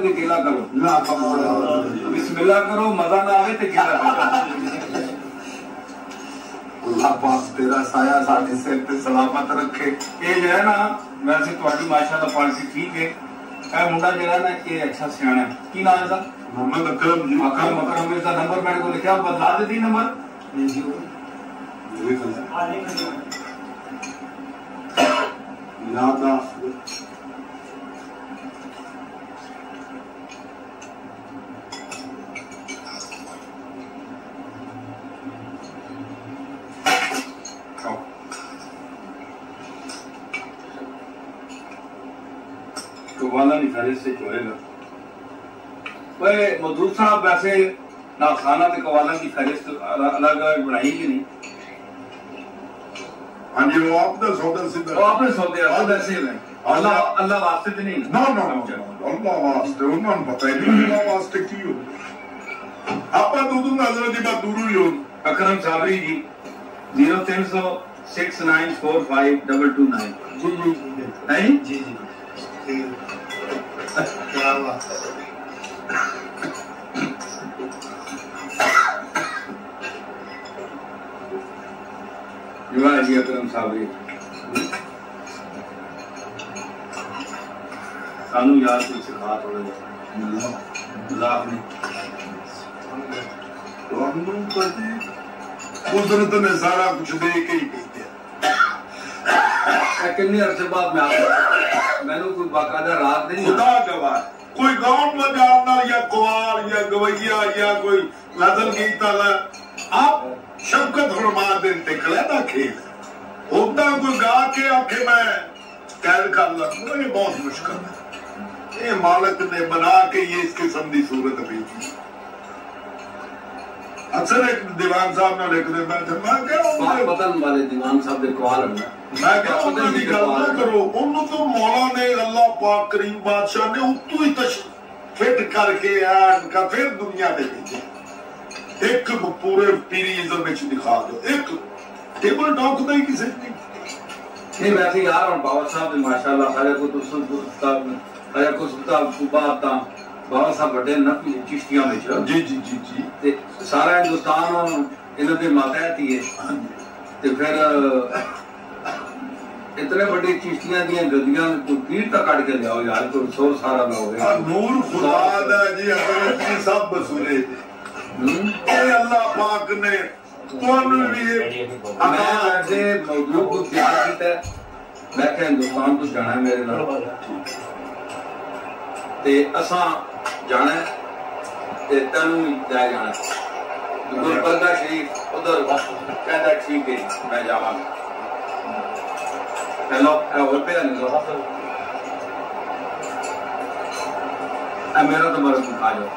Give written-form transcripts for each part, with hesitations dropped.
तो केला करो, बिस्मिल्लाह करो, मजा ना आवे तो केला करो। अल्लाह पाक तेरा साया साडे सिर ते सलामत रखे। ये जो है ना वैसे तुम्हारी माशाअल्लाह पॉलिसी ठीक है। ए मुंडा जरा ना ये अच्छा सियाना है, की नाम है इसका? मोहम्मद अकरम जी। अकरम इसका नंबर मैंने को लिखा, बदला देती नंबर यादा कवाला नहीं खरीद से चोरेगा। मजदूर साहब वैसे ना खाना तो कवाला की फहरिस्त अलग अलग बनाई कि नहीं? हाँ जी, वो आपने सौदा सीधा, वो आपने सौदे वैसे अल्लाह अल्लाह वास्ते तो नहीं ना ना अल्लाह वास्ते उन्होंने पता ही नहीं अल्लाह वास्ते की हो। आप दूध हजरत जी बात दूर ही हो। अकरम साबरी जी 0369452229 जी जी नहीं जी जी क्या बात जी अकरम साबरी सानू यार कुछ सिखा थोड़ा मजाक नहीं तो हम कुदरत ने सारा कुछ दे के ही कितने अरसे बाद मैंने कोई बाकायदा रात नहीं खुदा गवाह कोई गाँव में जानना या कुआर या गवैया या कोई नजर गीता आप शबकत फरमा देते कलैदा खेल होता कोई गा के आखे मैं कैद कर ला, ये बहुत मुश्किल है। ये मालिक ने बना के ये इस किस्म की सूरत भेजी। अक्सर एक दीवान साहब ने लिख दे, मैं क्या पतन वाले दीवान साहब ने कवाल मैं क्या उन्होंने गल ना करो, उन्होंने तो मौला ने अल्लाह पाक करीम बादशाह ने उतू ही फिट करके का फिर दुनिया दे भेजे। एक पूरे पीरीज़म में दिखा दो, एक टेबल टॉक का ही किसी नहीं वैसे यार और बाबा साहब ने माशाल्लाह सारे को तो सारे को सुबह बाबा साहब बड़े ना चिश्तियां में जी जी जी जी ते सारा हिंदुस्तान इन्हां दे मातहत ही है। ते फिर इतने बड़ी चिश्तियां दी गद्दियां को पीर तक काट के लियाओ यार, तो सो सारा ना हो गया। नूर खुदा दा जी हजरत जी सब बसूले अल्लाह पाक ने ऐसे मौजूद को तैयार किया। मैं क्या हिंदुस्तान को जाना है मेरे नाल ते असा जाना है ते तेनू ले जाना गुरबरदा शरीफ उधर कहता ठीक है मैं जावांगा। हेलो और पे मेरा तो मर्द खा जाओ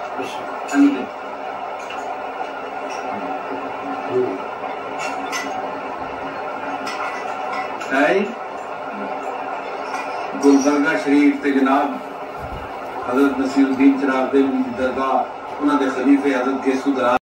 गुलबरगा शरीफ ते जनाब हजरत नसीरुद्दीन चिराग दे दरगाह उन्होंने खलीफे हजरत केसू दराज